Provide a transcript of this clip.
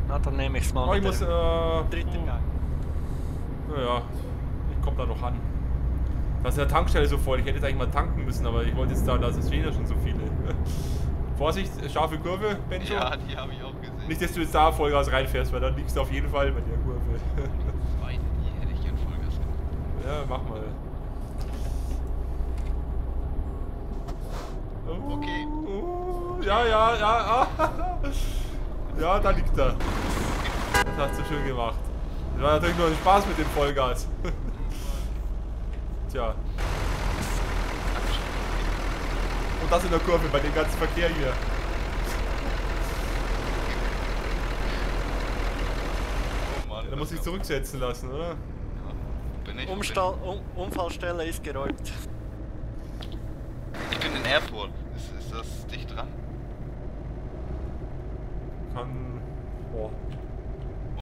Na, dann nehme ich es mal Oh, ich mit muss, dem dritten Gang. naja, ich komme da noch an. Da ist ja Tankstelle so voll, ich hätte jetzt eigentlich mal tanken müssen, aber ich wollte jetzt da es fehlen ja schon so viele. Vorsicht, scharfe Kurve, Benjo. Ja, die habe ich auch gesehen. Nicht, dass du jetzt da Vollgas reinfährst, weil dann liegst du auf jeden Fall bei der Kurve. Die zweite, die hätte ich gern Vollgas gemacht. Ja, mach mal. Okay. Ja. Ja, da liegt er. Das hast du schön gemacht. Das war natürlich nur ein Spaß mit dem Vollgas. Tja. Und das in der Kurve bei dem ganzen Verkehr hier. Oh Mann, Da muss ich zurücksetzen lassen, oder? Ja. Bin ich? Unfallstelle ist geräumt. Ich bin in Erfurt. Ist das dicht dran? Kann. Boah.